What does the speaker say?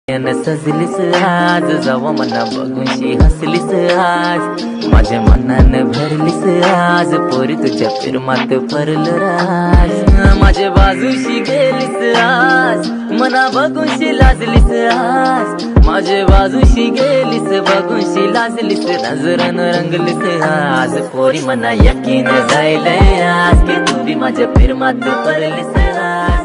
सजलीस आज जावा मना बघूनशी हसलीस आज माझ्या मनानं भरलीस आज पोरी तुझ्या फिरमात भरल राज माझ्या बाजूशी गेलीस आज मना बघूनशी लाजलीस आज माझ्या बाजूशी गेलीस बघूनशी लाजलीस नजरनं रंगलीस आज पोरी मना यकीन जायलंय आज की तू बी माझ्या फिरमात भरलीस आज।